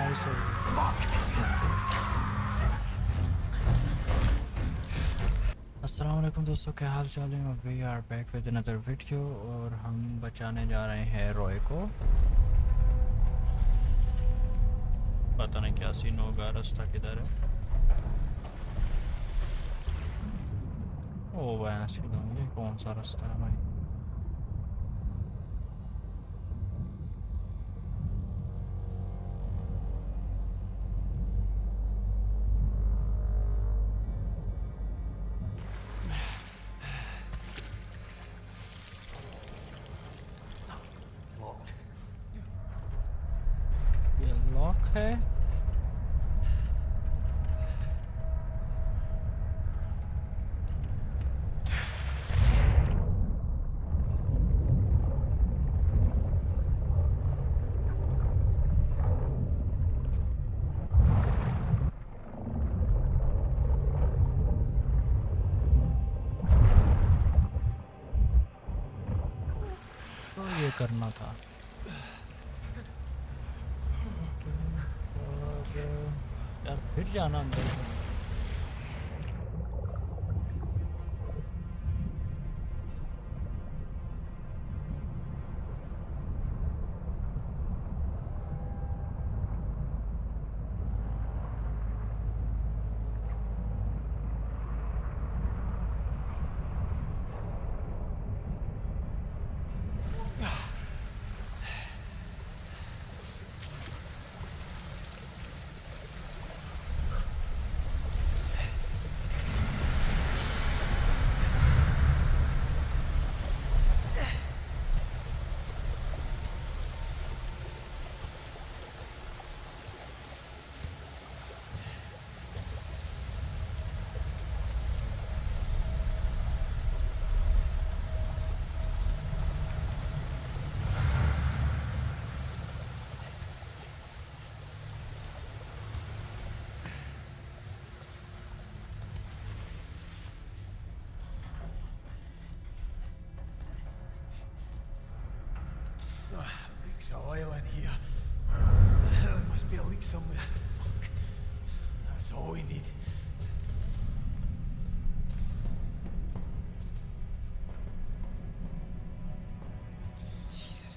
अस्सलाम वालेकुम दोस्तों, क्या हाल चाल है। We are back with another video और हम बचाने जा रहे हैं रॉय को। पता नहीं क्या सीन होगा, रास्ता किधर है। ओ वहाँ से ये कौन सा रास्ता है भाई। ये लॉक है। तो ये करना था। और यार फिर जाना अंदर को। Leaks of oil in here. There must be a leak somewhere. Fuck. That's all we need. Jesus.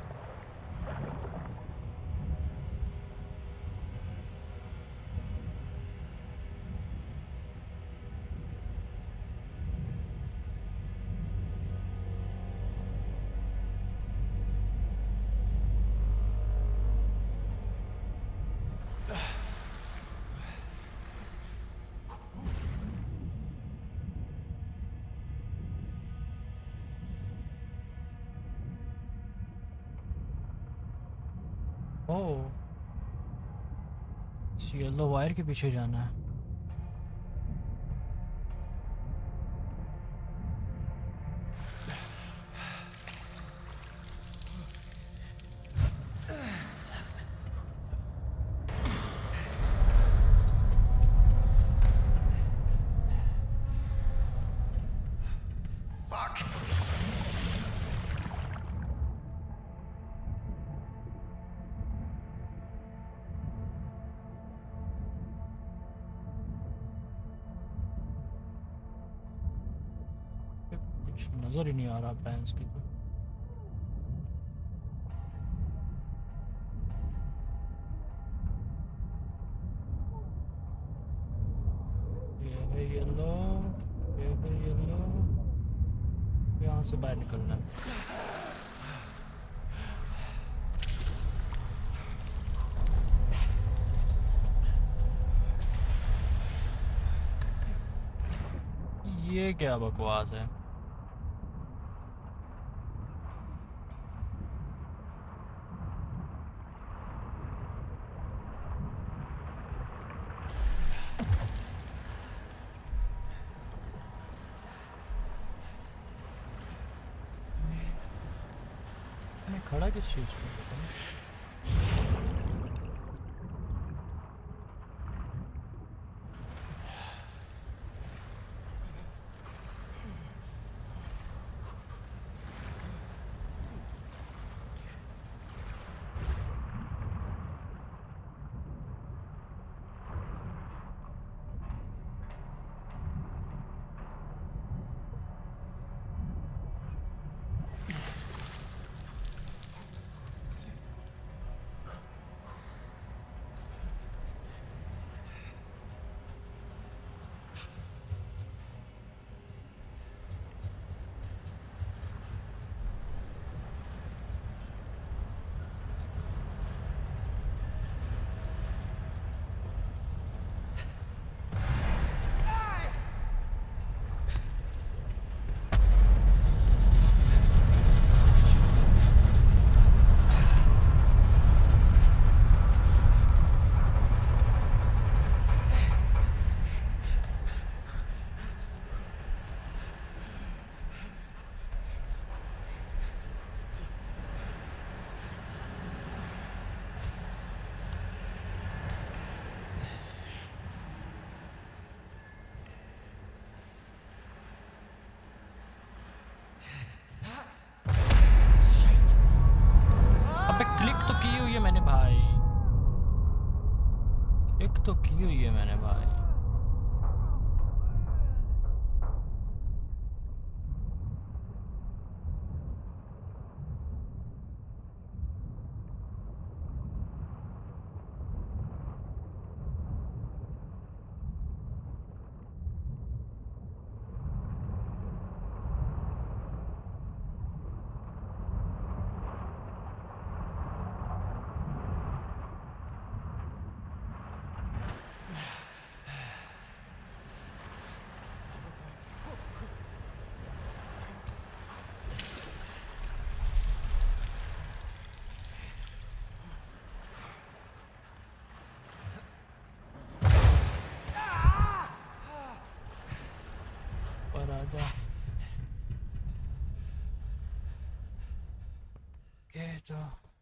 ओह, इस येलो वायर के पीछे जाना है। कुछ नज़र ही नहीं आ रहा बैंस की तो। ये है येलो, ये है येलो। यहाँ से बाहर निकलना है। ये क्या बकवास है। मैं खड़ा किस चीज़ में पता नहीं। तो की हुई है मैंने भाई। पर आजा के तो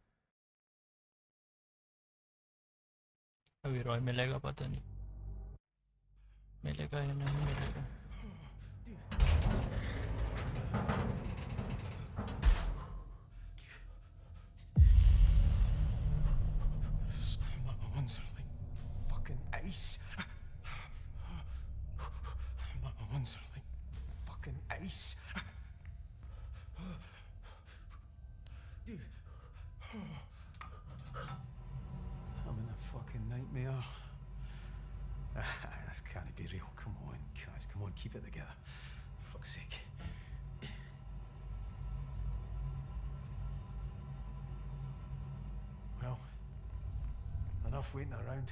अभी रॉय मिलेगा, पता नहीं मिलेगा या नहीं मिलेगा। My bones are like fucking ice. My bones are like fucking ice. I'm in a fucking nightmare. This can't be real. Come on, guys. Come on, keep it together. For fuck's sake. Well, enough waiting around.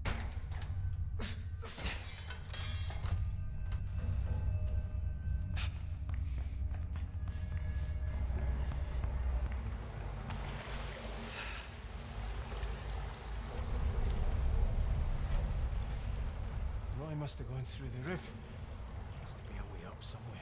Roy must have gone through the roof. Must be a way up somewhere.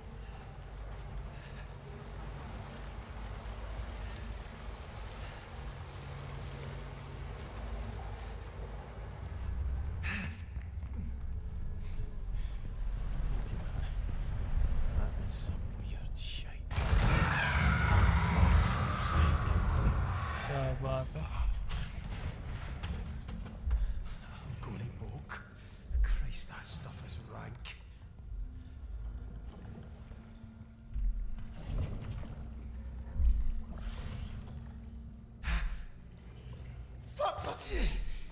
That is some weird shite. For fuck's sake. क्या बात है। I'm going to book. Christ, that stuff is rank. Fuck, what's it?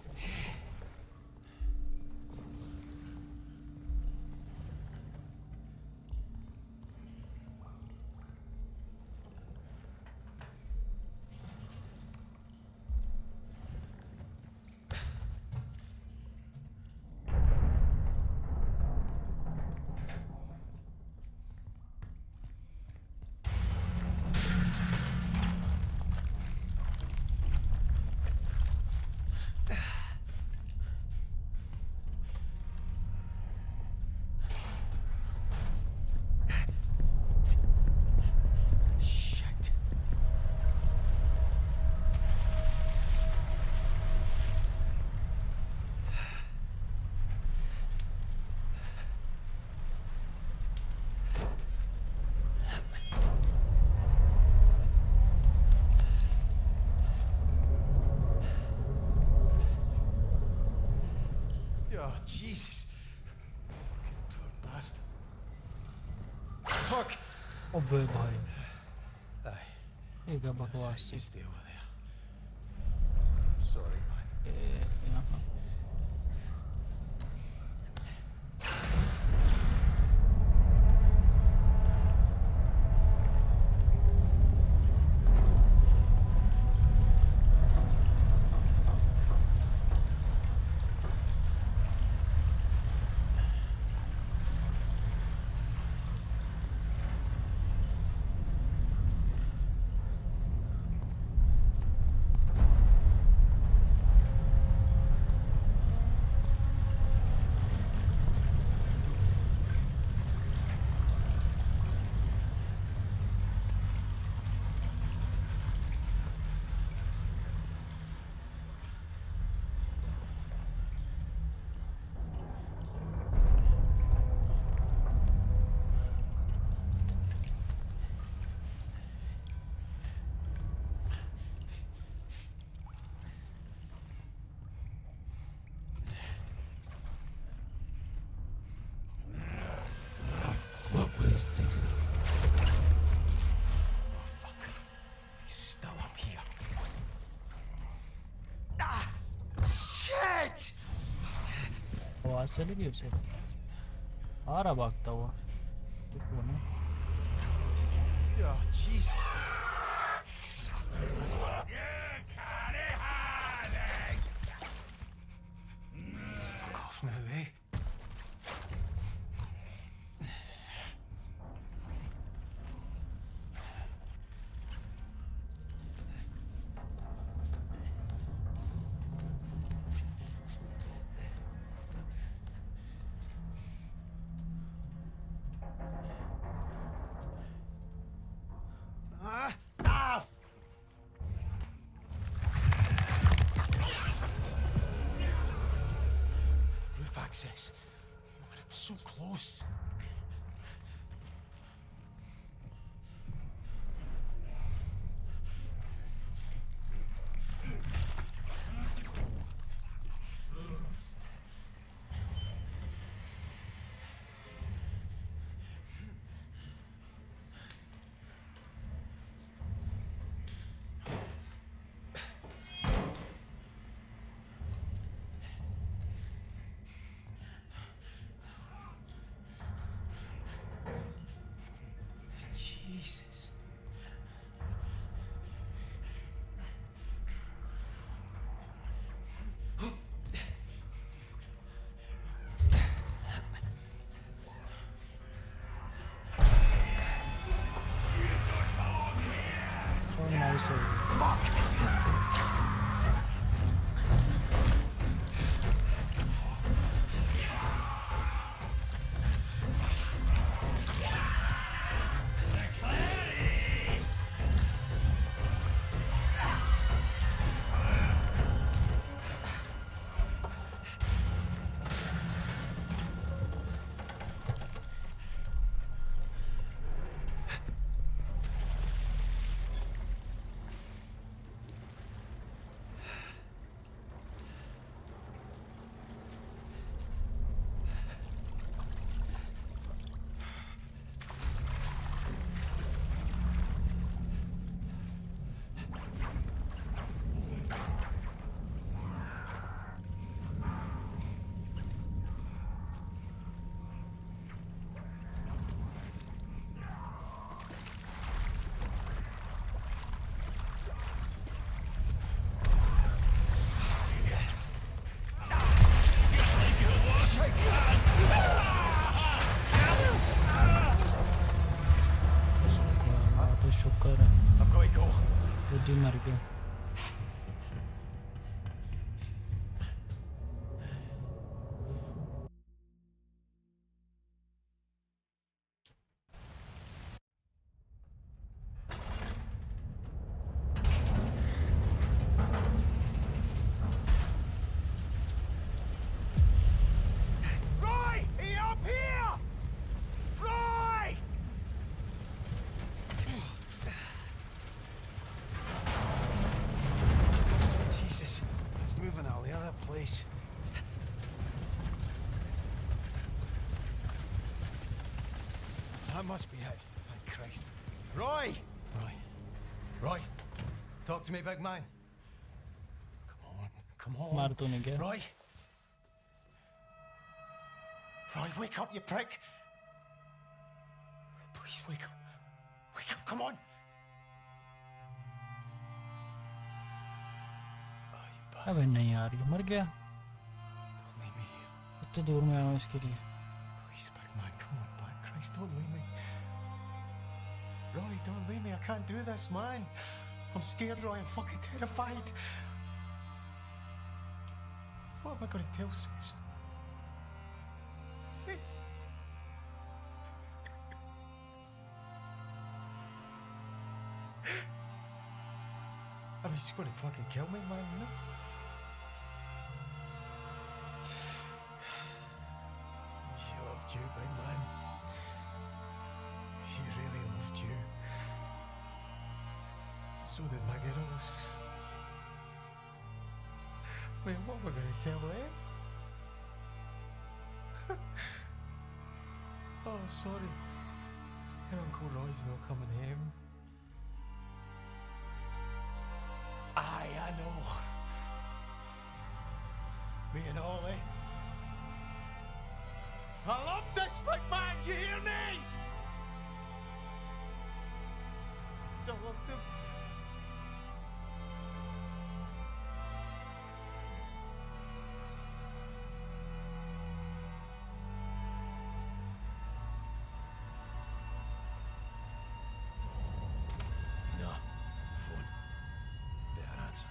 Shit. Oh, Jesus. Fucking poor bastard. Fuck. ओबे भाई Aye. ये क्या बकवास You है। stay over there. Sorry, man. यहाँ आवाज चली गई उसे आ रहा भागता हुआ देखो ना Oh, Jesus. Fuck off now, eh? Roof access. Man, I'm so close. Jesus. Oh, nice. शुक्र है I've got to go. खुद ही मर गया Roy! Are you up here? Roy! Jesus, it's moving out of the other place. That must be it. Thank Christ. Roy! Roy! Talk to me, big man. Come on. मार तो नहीं गया Roy! Roy, wake up, you prick! Please wake up. Wake up, come on! Oh, you bastard. अबे नहीं यार ये मर गया Don't leave me here. इतने दूर में आया हूँ इसके लिए Please, big man, come on back. Christ, don't leave me. Roy, don't leave me. I can't do this, man. I'm scared, Roy. I'm fucking terrified. What am I going to tell Susan? Hey. I mean, she's going to fucking kill me, man, you know? She loved you, big man. She really loved you. So did my girls. Wait, what am I going to tell them? Oh, sorry. Your Uncle Roy's not coming home. Aye, I know. Me and Ollie. I love this big man, do you hear me? I loved him. No. Phone. Better answer.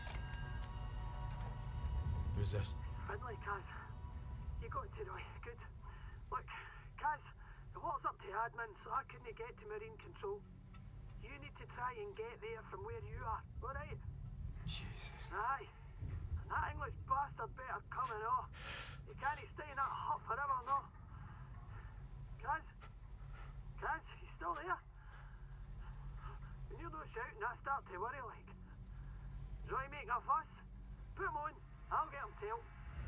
Who's this? Finlay, Kaz. You got to Roy. Good. Look, Kaz, the water's up to admin, so I couldn't get to Marine Control. You need to try and get there from where you are, alright? Jesus. Aye. And that English bastard better come and off. You can't stay in that hut forever, no? Kaz? Kaz, you still there? When you're not shouting, I start to worry like. Is Roy making a fuss? Put him on. I'll get him tailed.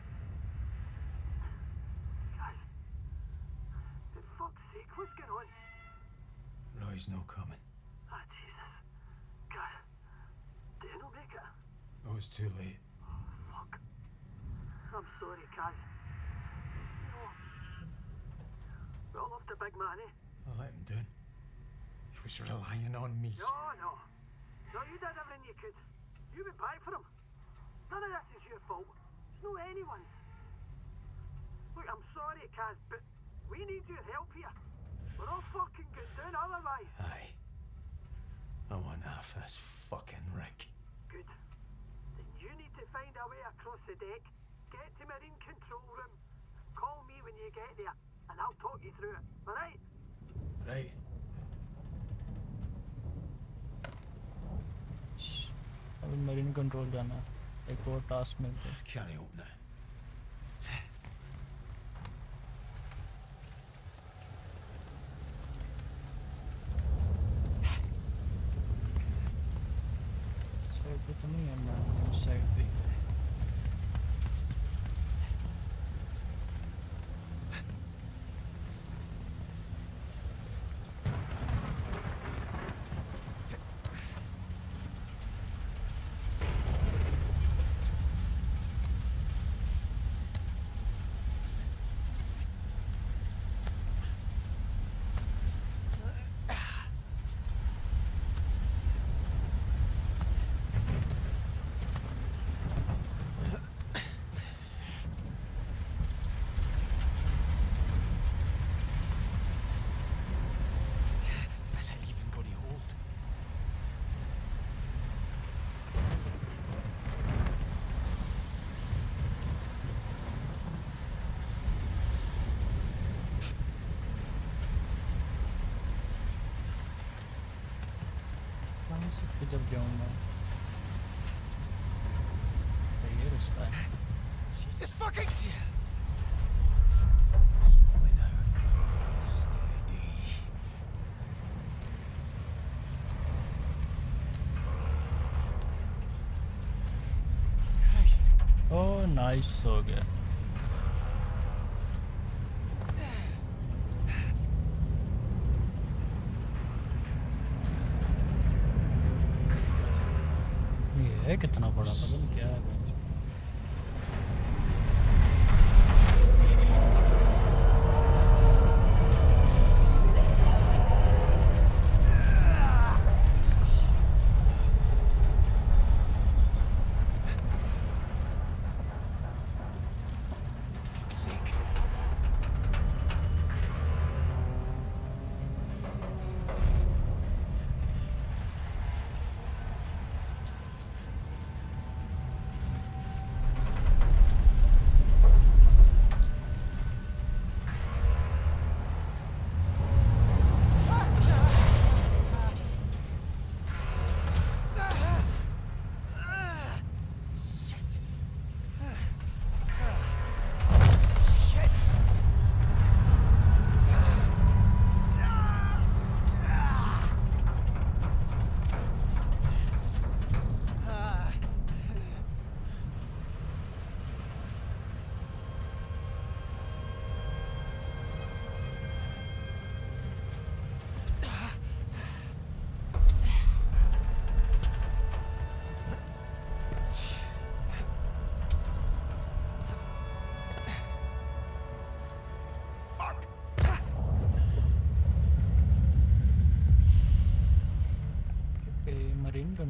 Kaz? For fuck's sake, what's going on? Roy's no coming. Ah, Jesus. God. Did you not make it? I was too late. Fuck. I'm sorry, Kaz. No. We all loved the big man, eh? I let him down. He was relying on me. No, no. No, you did everything you could. You went back for him. None of this is your fault. It's not anyone's. Look, I'm sorry, Kaz, but we need your help here. We're all fucking going down otherwise. Aye. I want half this fucking rig. Good. Then you need to find a way across the deck, get to Marine Control Room, call me when you get there, and I'll talk you through it, alright? Right. अभी marine control जाना है, एक और task मिलता है. Can't I open it? Side पे तो नहीं है, मैं उस साइड पे. Is it even going to hold? कहाँ से किधर जाऊँगा? ये रास्ता है. Jesus fucking... Slowly now. Steady. Christ. Oh nice हो गया. Easy does it. ये है कितना बड़ा, पता नहीं क्या है. Steady. Fuck's sake.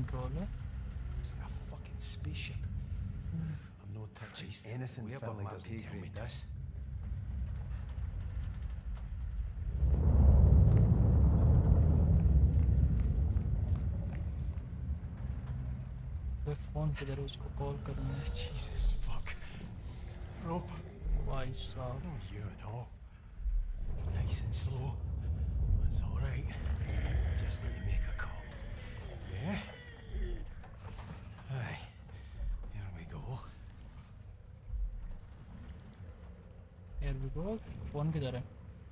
control है. It's that fucking spaceship. I'm not touching anything Finlay doesn't tell me this. वे फोन किधर है उसको कॉल करना है. Jesus fuck. Roper. भाई साहब. No, you and all. Nice and slow. That's all right. Just need to make a call. Yeah? Aye. Here we go. Here we go. Phone किधर है?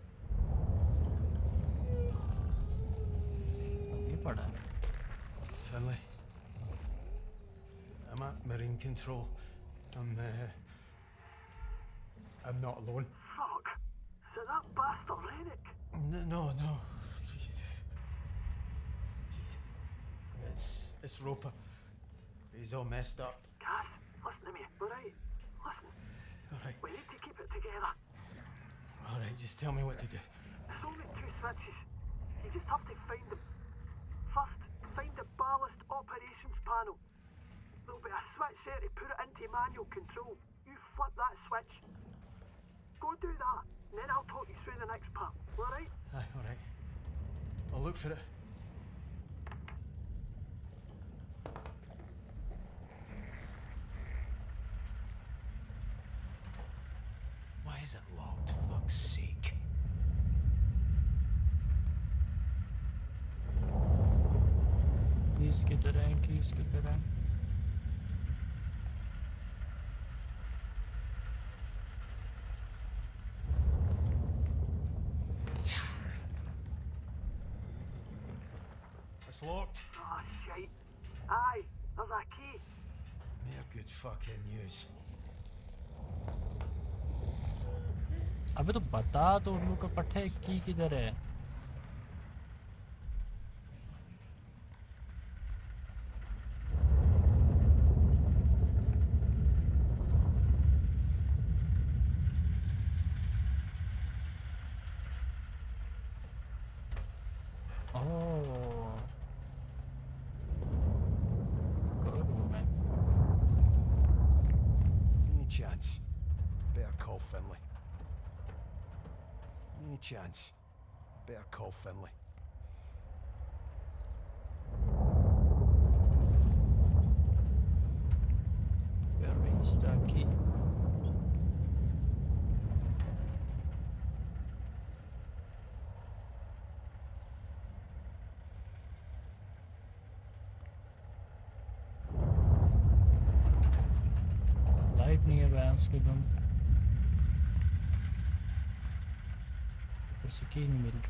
ये पड़ा है. Finlay. I'm at Marine Control. I'm not alone. Fuck. Is it that bastard Rennick? No. Jesus. It's Roper. He's all messed up. Guys, listen to me, alright? Listen. Alright. We need to keep it together. Alright, just tell me what to do. There's only 2 switches. You just have to find them. First, find the ballast operations panel. There'll be a switch there to put it into manual control. You flip that switch. Go do that, and then I'll talk you through the next part, alright? Aye, alright. I'll look for it. Why is it locked? Fuck's sake. Keys किधर हैं? Keys किधर हैं? It's locked. Oh, shite. Aye, there's a key. Mere good fucking news. अबे तो बता तो उन लोग का पट्टा है की किधर है? Any chance? Better call Finlay. Any chance? Better call Finlay. Where is the key? Light नहीं है बैंस की तुम. ऐसे की नहीं मिल रही.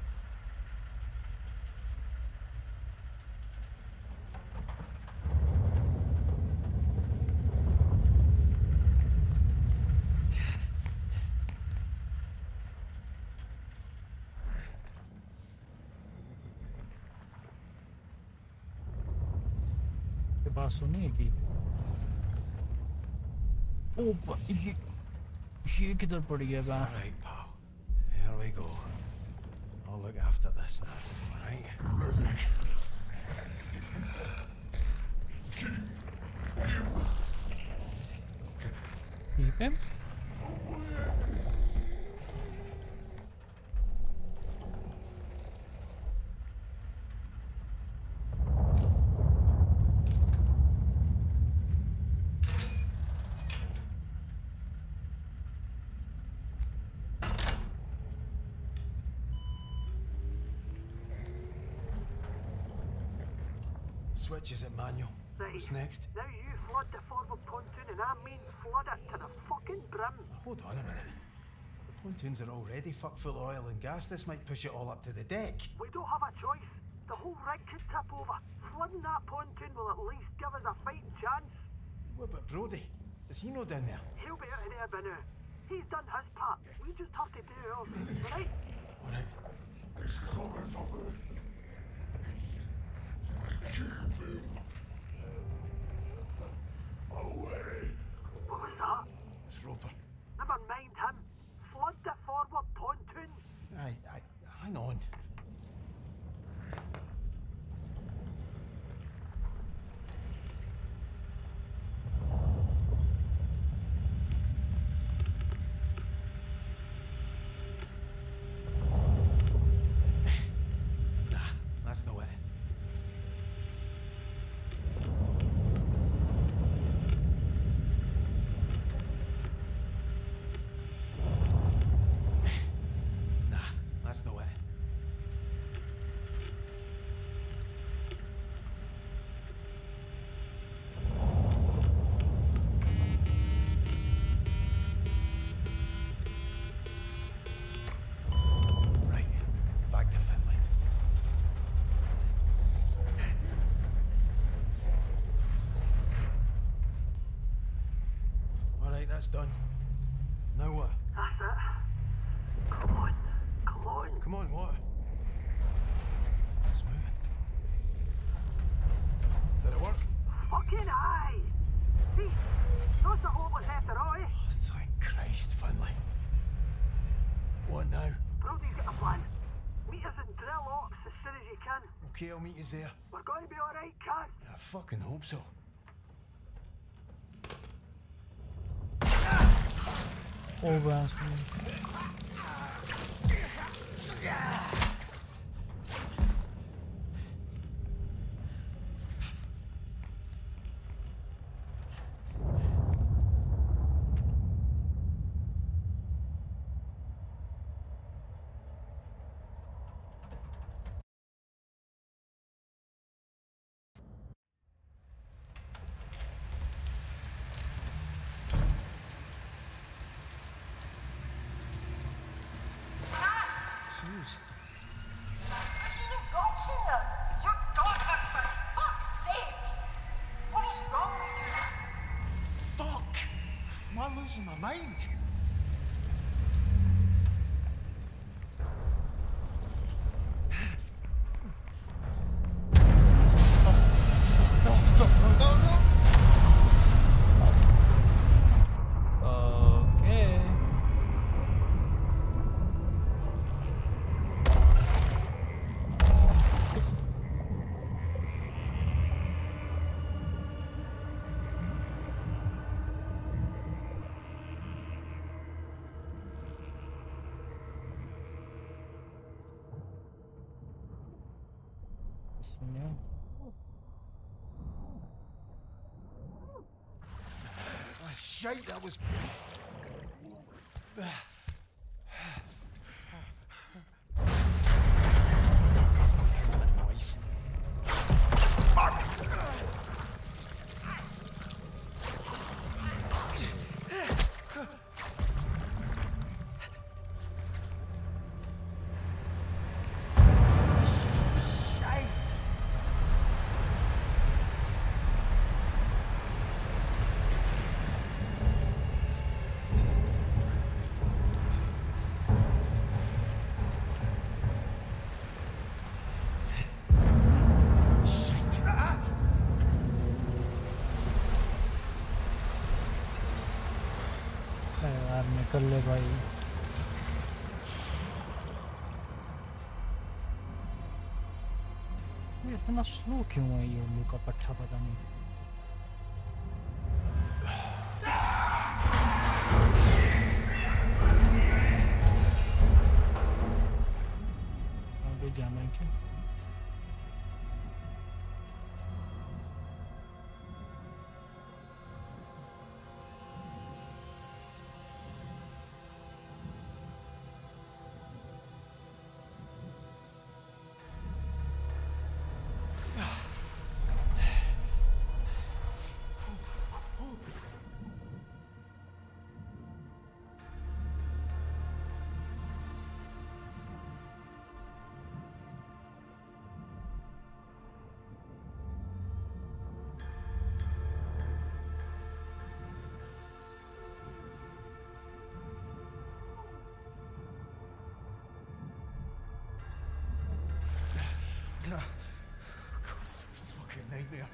के पास तो नहीं है की. ओ ये किधर पड़ गया बा? Alright, pal. Here we go. I'll look after this now, alright? Keep him. Switch is at manual. Right. What's next? Now you flood the forward pontoon, and I mean flood it to the fucking brim. Hold on a minute. The pontoons are already fuck full of oil and gas. This might push it all up to the deck. We don't have a choice. The whole rig could tip over. Flooding that pontoon will at least give us a fighting chance. What about Brody? Is he no down there? He'll be out of there by now. He's done his part. We just have to do ours, right? Alright. What was that? It's Roper. Never mind him. Flood the forward pontoon. Aye, hang on. Right, that's done. Now what? That's it. Come on. Come on. Come on, what? It's moving. Did it work? Fucking aye. See, not so hopeless after all, eh? Oh, thank Christ, Finlay. What now? Brody's got a plan. Meet us in drill ops as soon as you can. Okay, I'll meet you there. We're going to be alright, Kaz. I fucking hope so. Oh ben sana. Suze. Fuck! Am I losing my mind? Okay. Sini. Ah, shite, that was... Fuck is making that noise? Fuck! Shite! Shit! Ah! यार निकल ले भाई. ये इतना slow क्यों है ये उल्लू का पट्टा पता नहीं. आगे जाना है क्या? God, it's a fucking nightmare.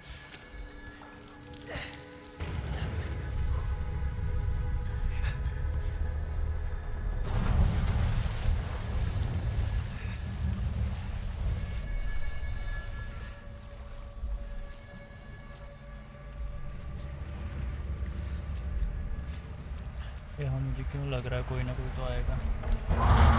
ये हम मुझे क्यों लग रहा है कोई ना कोई तो आएगा.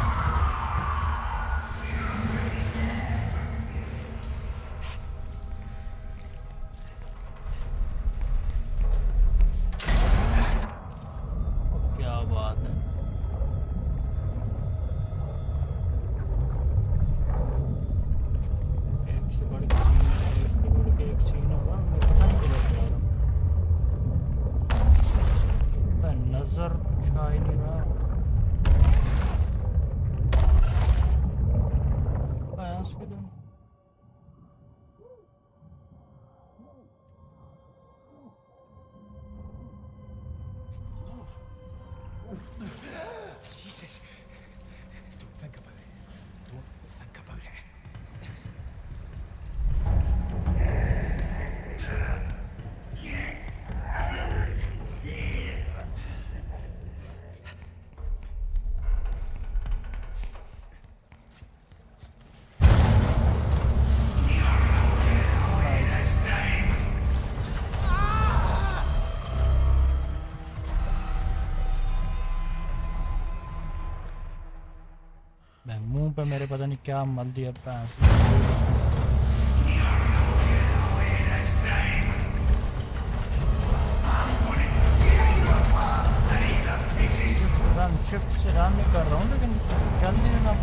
क्या बात है. एक से बढ़ के सीन है, एक से बढ़ के एक सीन होगा. मुझे पता नहीं चलेगा. नजर कुछ आ ही नहीं रहा. हॉस्पिटल. मुंह पे मेरे पता नहीं क्या मल दिया पैंस रन शिफ्ट से रन नहीं कर रहा हूँ लेकिन चल नहीं रहा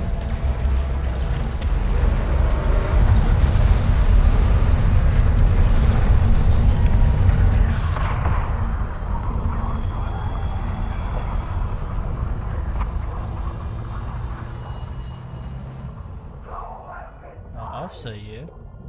ऑफ सही है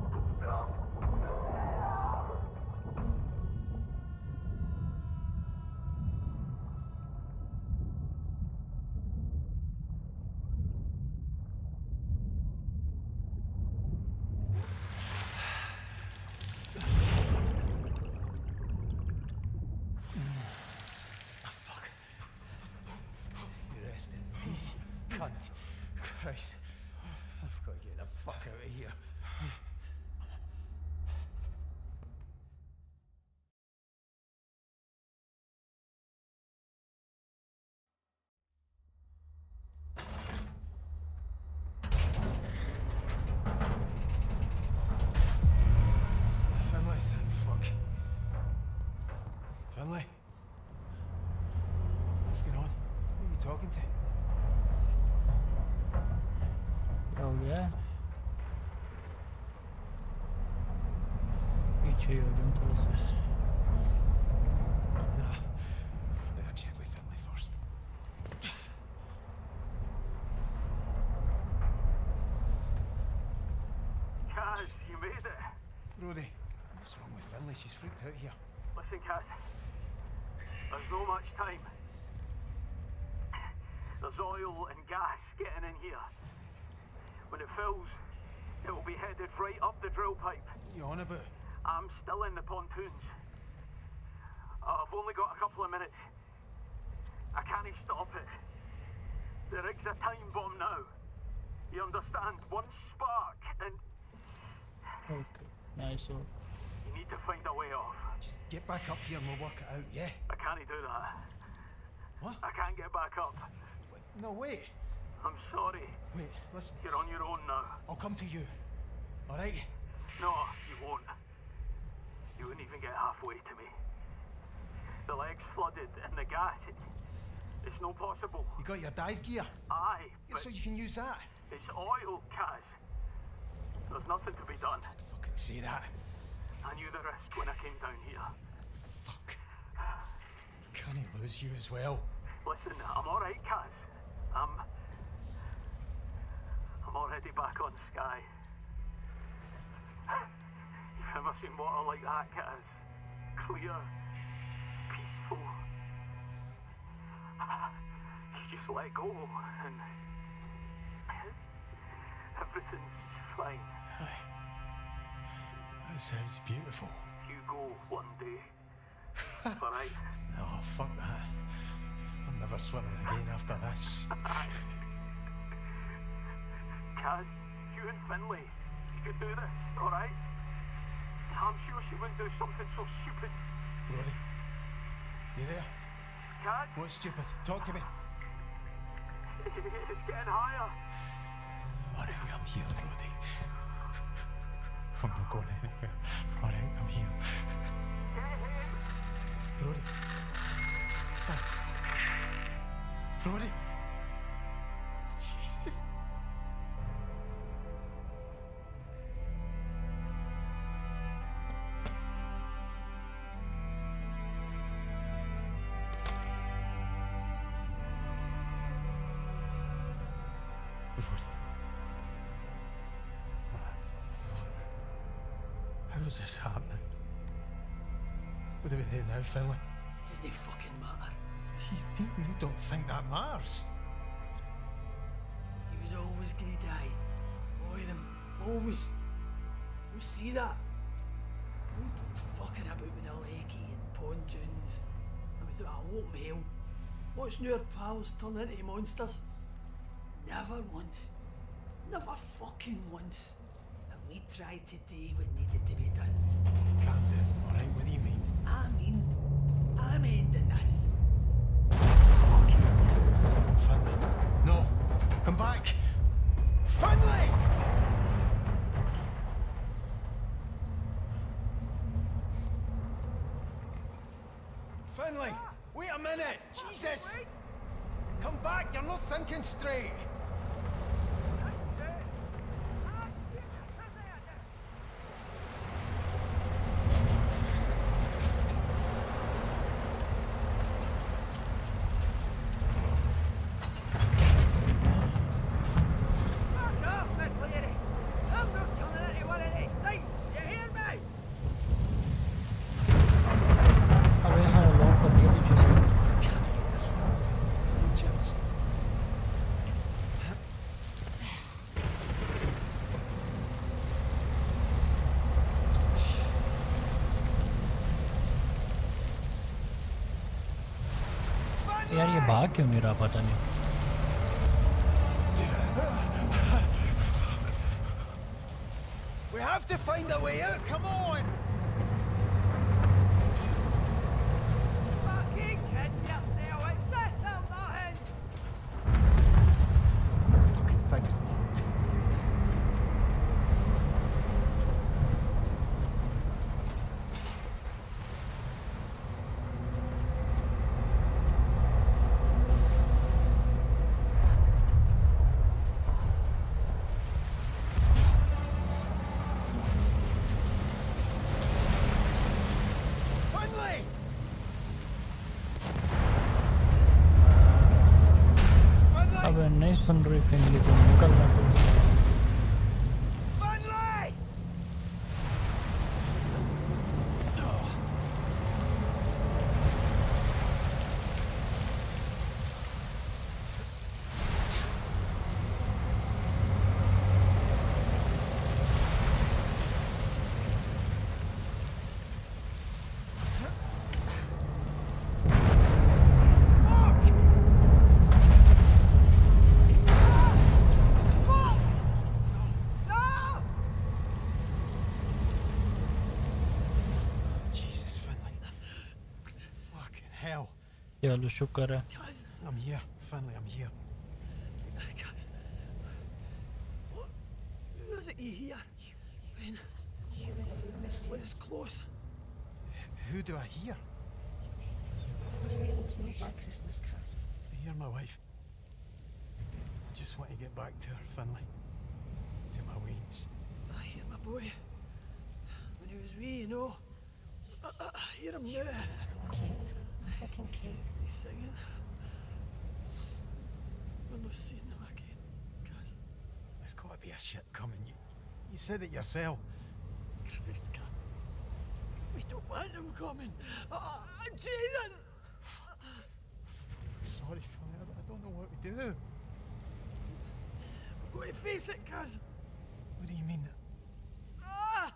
Christ, I've got to get the fuck out of here. Finlay, thank fuck. Finlay? What's going on? Who are you talking to? हो गया पीछे हो जाऊँ थोड़ा सा Nah, better check with Finlay first. Kaz, you made it. Brody, what's wrong with Finlay? She's freaked out here. Listen, Kaz. There's no much time. There's oil and gas getting in here. When it fills, it will be headed right up the drill pipe. What are you on about? I'm still in the pontoons. I've only got a couple of minutes. I can't stop it. The rig's a time bomb now. You understand? One spark and okay nice one you need to find a way off. Just get back up here and we'll work it out, yeah? I can't do that. What? I can't get back up. Wait, no, wait. I'm sorry. Wait, listen. You're on your own now. I'll come to you. All right? No, you won't. You wouldn't even get halfway to me. The leg's flooded and the gas, it's no possible. You got your dive gear? Aye, but So you can use that? it's oil, Kaz. There's nothing to be done. Don't fucking say that. I knew the risk when I came down here. Fuck. Can he lose you as well? Listen, I'm alright, Kaz. I'm already back on Skye. You've never seen water like that, Kaz. Clear, peaceful. You just let go and everything's fine. Aye. That sounds beautiful. You go one day. Alright? No, fuck that. I'm never swimming again after this. Kaz, you and Finlay, you could do this, alright? I'm sure she wouldn't do something so stupid. Brody, you there? Kaz, What's stupid? Talk to me. it's getting higher. Alright, I'm here, Brody. I'm not going anywhere. Alright, I'm here. Get him. Brody. Oh, fuck. Brody. Jesus. Brody. How's this happening? What do we do now, Finlay? Doesn't fucking matter. He's dead and you don't think that matters? He was always gonna die. All of them. Always. We see that. We fucking about with the leggy and pontoons. And we thought, I won't mail. Watching our pals turn into monsters. Never once. Never fucking once have we tried to do what needed to be done. Calm down, alright? What do you mean? I'm ending this. Fucking now. Finlay. No. Come back. Finley, wait a minute! Jesus! Come back, you're not thinking straight! अब ऐसा lock कर दिया पीछे से Chance. यार ये भाग क्यों नहीं रहा पता नहीं We have to find a way out, come on! Fucking kidding yourself, it's this or nothing! Fucking thing's locked. Finley! Finley! अब नहीं सुन रही फिनली तो निकलना पड़ेगा Finley! No! Jesus, Finley. Fucking hell. चलो शुक्र है Guys, I'm here, Finley, I'm here. guys. What? Who is it you hear? When it's close. Who do I hear? It's not my Christmas card. I hear my wife. I just want to get back to her, Finley. To my weeds. I hear my boy. When he was wee, you know. I hear him now. Kate. I'm thinking Kate. He's singing. We're not seeing him again, guys. There's got to be a ship coming. You said it yourself. Christ, guys. We don't want him coming. Jesus! I'm sorry, Finley. I don't know what to do. We've got to face it, guys. What do you mean? Ah!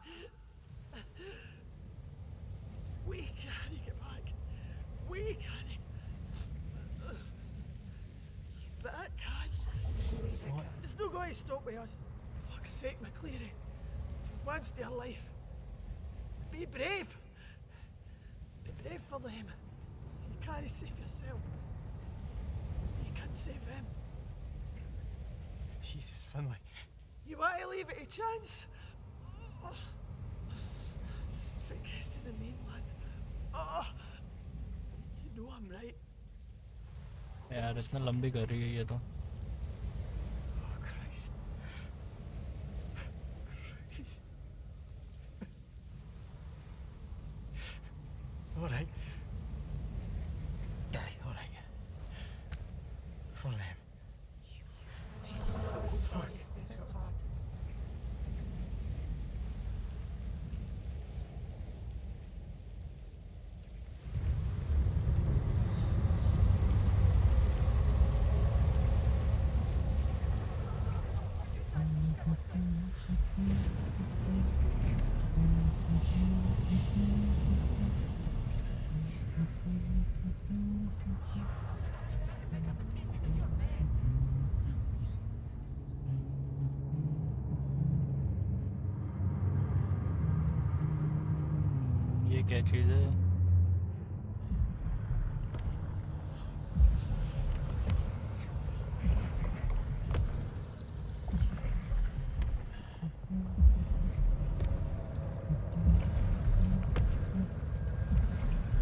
We can't get back. We can't. But I can. What? It's not going to stop with us. For fuck's sake, McCleary. For once in your life. Be brave. Be brave for them. You can't save yourself. You can save them. Jesus, Finley. You want to leave it a chance? For guesting the mainland. Oh, you know I'm right. यार इतना लंबी कर रही है ये तो Oh, Christ. Christ. All right. Aye, all right. For them. It's been so hard. ये क्या चीज़ है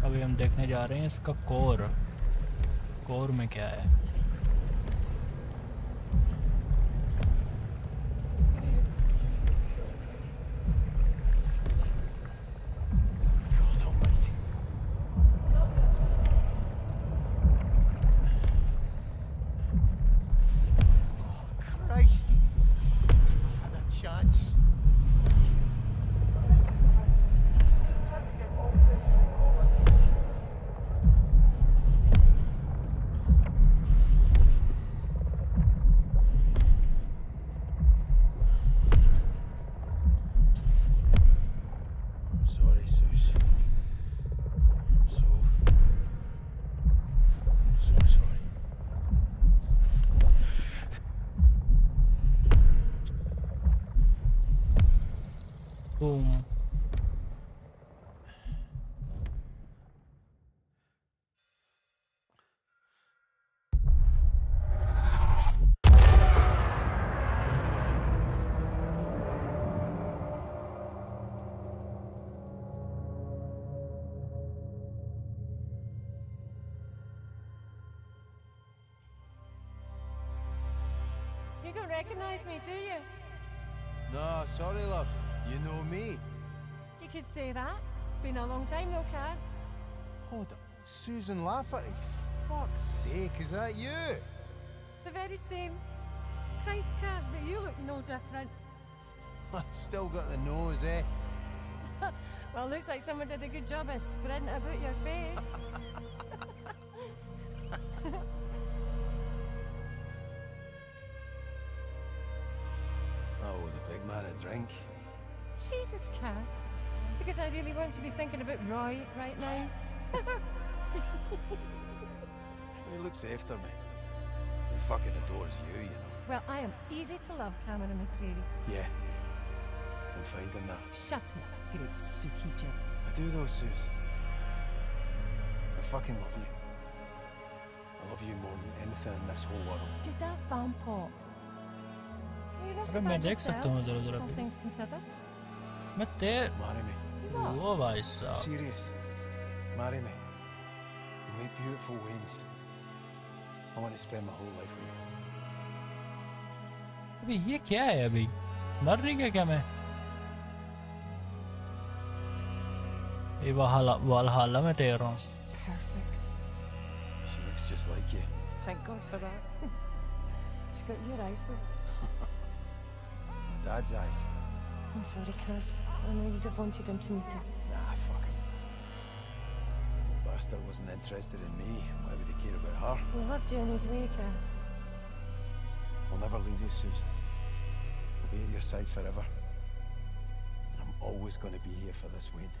अभी हम देखने जा रहे हैं इसका कोर में क्या है। God almighty. Oh, Christ. Never had a chance. I'm sorry, Suze. I'm so sorry. Boom. You don't recognize me, do you? No, sorry, love. You know me. You could say that. It's been a long time though, Kaz. Hold up. Susan Lafferty. Fuck's sake, is that you? The very same. Christ, Kaz, but you look no different. I've still got the nose, eh? Well, looks like someone did a good job of spreading it about your face. I owe the big man a drink. Jesus, Kaz. Because I really want to be thinking about Roy right now. Jeez. He looks after me. He fucking adores you, you know. Well, I am easy to love, Cameron McCreary. Yeah. I'm finding that. Shut it, great Suki Jim. I do though, Suze. I fucking love you. I love you more than anything in this whole world. Do that fan pot. You're not so अरे मैं bad देख सकता yourself, हूँ इधर उधर all अभी। things considered. मैं तेरे Marry me. What? वो भाई साहब Serious. Marry me. We make beautiful Waynes. I want to spend my whole life with you. अभी ये क्या है अभी मर नहीं गया क्या मैं ये वालहल्ला में तैयार हूँ She's perfect. She looks just like you. Thank God for that. She's got your eyes though. My dad's eyes. I'm sorry, Kaz. I know you'd have wanted him to meet her. Nah, fuck him. The bastard wasn't interested in me. Why would he care about her? We loved you in his way, Kaz. I'll never leave you, Suze. I'll be at your side forever. And I'm always going to be here for this Wayne.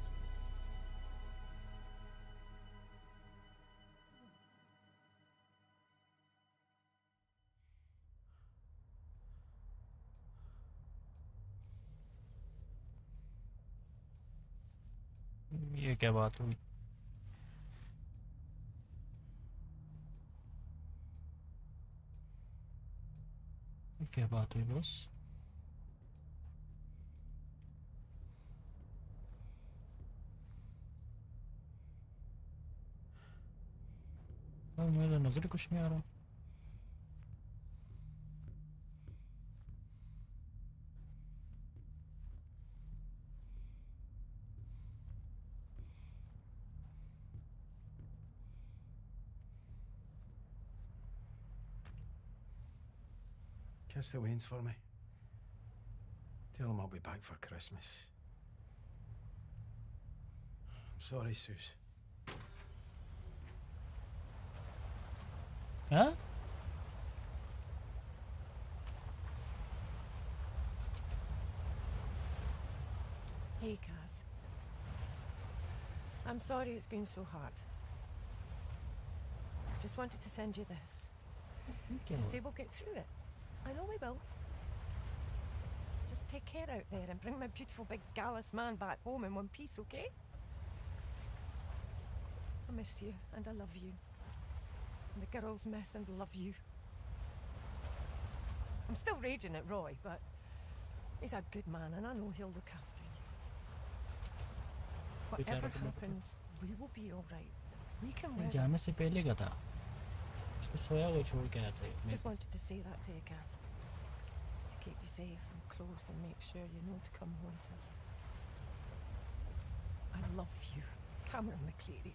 ये क्या बात हुई ये क्या बात हुई boss मेरे नजर कुछ नहीं आ रहा Kiss the Waynes for me. Tell them I'll be back for Christmas. I'm sorry, Suze. हाँ Hey, Kaz. I'm sorry it's been so hard. I just wanted to send you this. क्या To हुआ? say we'll get through it. I know we will. Just take care out there and bring my beautiful big gallus man back home in one piece, okay? I miss you and I love you. And the girls miss and love you. I'm still raging at Roy, but he's a good man and I know he'll look after you. Whatever Better. happens, We will be all right. We can weather जाने से this. पहले का था, उसको सोया हुआ छोड़ के आया था ये मेरे Just pass. wanted to say that to you, Cass. To keep you safe and close and make sure you know to come home to us. I love you, Cameron McCleary.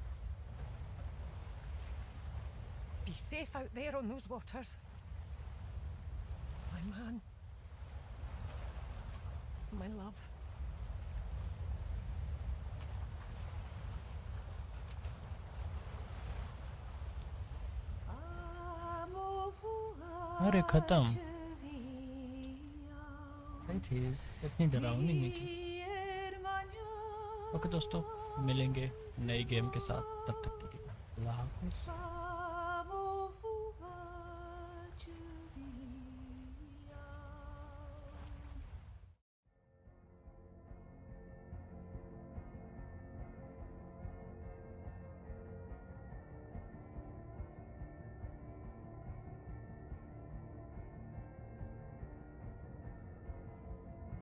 Be safe out there on those waters. My man. My love. अरे खत्म। नहीं थी, इतनी डरावनी नहीं थी। Okay दोस्तों, मिलेंगे नई गेम के साथ, तब तक के लिए अल्लाह हाफिज़।